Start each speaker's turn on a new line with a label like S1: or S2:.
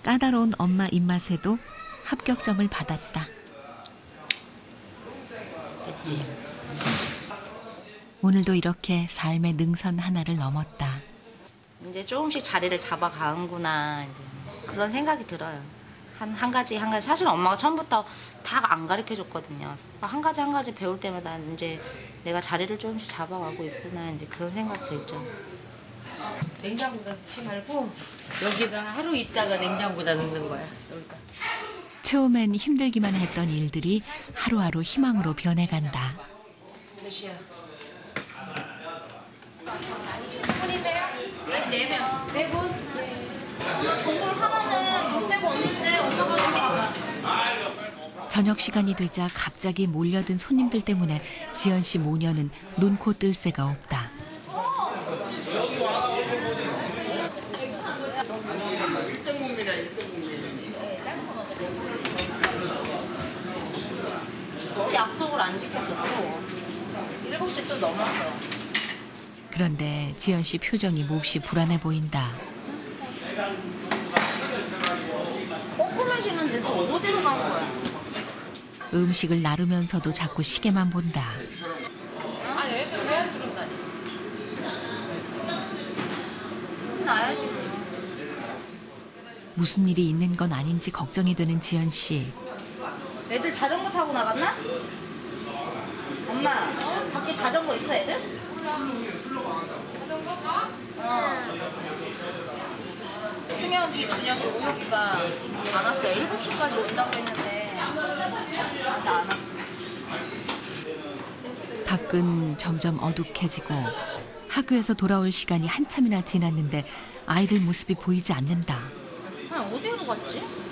S1: 까다로운 엄마 입맛에도 합격점을 받았다.
S2: 됐지.
S1: 오늘도 이렇게 삶의 능선 하나를 넘었다.
S2: 이제 조금씩 자리를 잡아가는구나 이제 그런 생각이 들어요. 한 가지 사실 엄마가 처음부터 다 안 가르쳐 줬거든요. 한 가지 배울 때마다 이제 내가 자리를 조금씩 잡아가고 있구나 이제 그런 생각 들죠.
S3: 냉장고에다 넣지 말고 여기다 하루 있다가 냉장고에다 넣는 거야. 여기다.
S1: 처음엔 힘들기만 했던 일들이 하루하루 희망으로 변해간다.
S2: 몇 시야?
S3: 분이세요?
S2: 아니 4명.
S3: 4분?
S2: 종골 하나는 롯데가 없는데 엄마가 가봐.
S1: 저녁 시간이 되자 갑자기 몰려든 손님들 때문에 지연 씨 모녀는 눈코 뜰 새가 없다.
S2: 1등국민이야 1등국민. 약속을 안 지켰어 또. 7시 또 넘었어.
S1: 그런데 지연 씨 표정이 몹시 불안해 보인다.
S2: 거꾸로 쉬는데도 어디로 간 거야?
S1: 음식을 나르면서도 자꾸 시계만 본다.
S3: 아, 얘들 왜 안 들어온다니?
S2: 나야지.
S1: 무슨 일이 있는 건 아닌지 걱정이 되는 지연 씨.
S2: 애들 자전거 타고 나갔나? 엄마, 밖에 자전거 있어 애들?
S3: 자전거 봐?
S2: 승현이, 준혁이, 우혁이가 안 왔어요. 7시까지 온다고 했는데 아직 안 왔어.
S1: 밖은 점점 어둑해지고 학교에서 돌아올 시간이 한참이나 지났는데 아이들 모습이 보이지 않는다.
S2: 어디로 갔지?